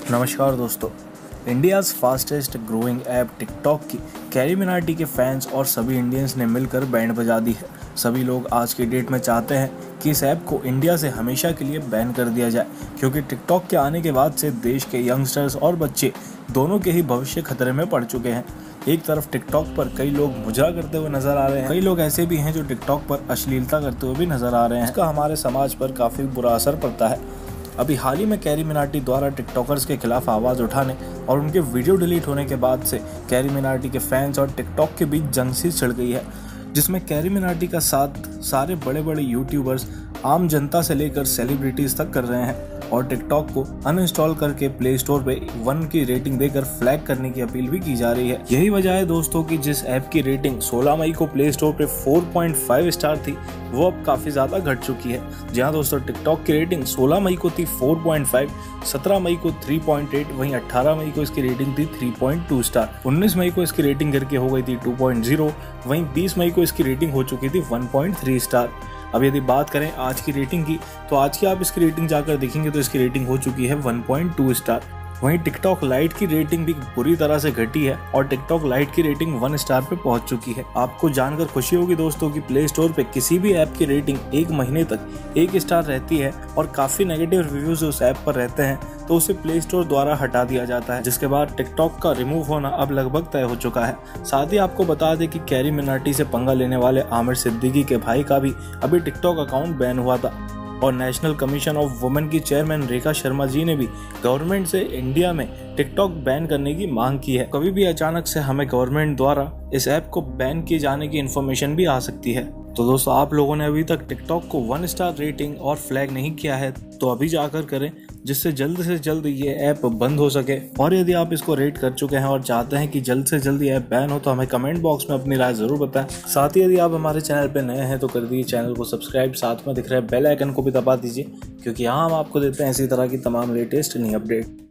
नमस्कार दोस्तों। India's fastest growing app TikTok की कैरी मिनाटी के फैंस और सभी इंडियंस ने मिलकर बैंड बजा दी है। सभी लोग आज की डेट में चाहते हैं कि इस ऐप को इंडिया से हमेशा के लिए बैन कर दिया जाए, क्योंकि टिकटॉक के आने के बाद से देश के यंगस्टर्स और बच्चे दोनों के ही भविष्य खतरे में पड़ चुके हैं। एक तरफ टिकटॉक पर कई लोग मुजरा करते हुए नजर आ रहे हैं, कई लोग ऐसे भी हैं जो टिकटॉक पर अश्लीलता करते हुए भी नजर आ रहे हैं। इसका हमारे समाज पर काफ़ी बुरा असर पड़ता है। अभी हाल ही में कैरी मिनाटी द्वारा टिकटॉकर्स के खिलाफ आवाज़ उठाने और उनके वीडियो डिलीट होने के बाद से कैरी मिनाटी के फैंस और टिकटॉक के बीच जंग सी छिड़ गई है, जिसमें कैरी मिनाटी का साथ सारे बड़े बड़े यूट्यूबर्स, आम जनता से लेकर सेलिब्रिटीज़ तक कर रहे हैं और टिकटॉक को अनइंस्टॉल करके प्ले स्टोर पे 1 की रेटिंग देकर फ्लैग करने की अपील भी की जा रही है। यही वजह है दोस्तों कि जिस ऐप की रेटिंग 16 मई को प्ले स्टोर पे 4.5 स्टार थी, वो अब काफ़ी ज़्यादा घट चुकी है। जहां दोस्तों टिकटॉक की रेटिंग 16 मई को थी 4.5, 17 मई को 3.8, वहीं 18 मई को इसकी रेटिंग थी 3.2 स्टार, 19 मई को इसकी रेटिंग करके हो गई थी 2.0, वहीं 20 मई को इसकी रेटिंग हो चुकी थी 1.3 स्टार। अब यदि बात करें आज की रेटिंग की, तो आज की आप इसकी रेटिंग जाकर देखेंगे तो इसकी रेटिंग हो चुकी है 1.2 स्टार। वहीं टिकटॉक लाइट की रेटिंग भी बुरी तरह से घटी है और टिकटॉक लाइट की रेटिंग 1 स्टार पे पहुंच चुकी है। आपको जानकर खुशी होगी दोस्तों कि प्ले स्टोर पे किसी भी ऐप की रेटिंग 1 महीने तक 1 स्टार रहती है और काफ़ी नेगेटिव रिव्यूज उस ऐप पर रहते हैं तो उसे प्ले स्टोर द्वारा हटा दिया जाता है, जिसके बाद टिकटॉक का रिमूव होना अब लगभग तय हो चुका है। साथ ही आपको बता दें कि कैरी मिनाटी से पंगा लेने वाले आमिर सिद्दीकी के भाई का भी अभी टिकटॉक अकाउंट बैन हुआ था और नेशनल कमीशन ऑफ वुमेन की चेयरमैन रेखा शर्मा जी ने भी गवर्नमेंट से इंडिया में टिकटॉक बैन करने की मांग की है। कभी भी अचानक से हमें गवर्नमेंट द्वारा इस ऐप को बैन किए जाने की इन्फॉर्मेशन भी आ सकती है। तो दोस्तों, आप लोगों ने अभी तक टिकटॉक को 1 स्टार रेटिंग और फ्लैग नहीं किया है तो अभी जाकर करें, जिससे जल्द से जल्द ये ऐप बंद हो सके। और यदि आप इसको रेट कर चुके हैं और चाहते हैं कि जल्द से जल्द ये ऐप बैन हो तो हमें कमेंट बॉक्स में अपनी राय जरूर बताएं। साथ ही यदि आप हमारे चैनल पर नए हैं तो कर दीजिए चैनल को सब्सक्राइब, साथ में दिख रहे बेल आइकन को भी दबा दीजिए, क्योंकि यहाँ हम आपको देते हैं इसी तरह की तमाम लेटेस्ट नई अपडेट।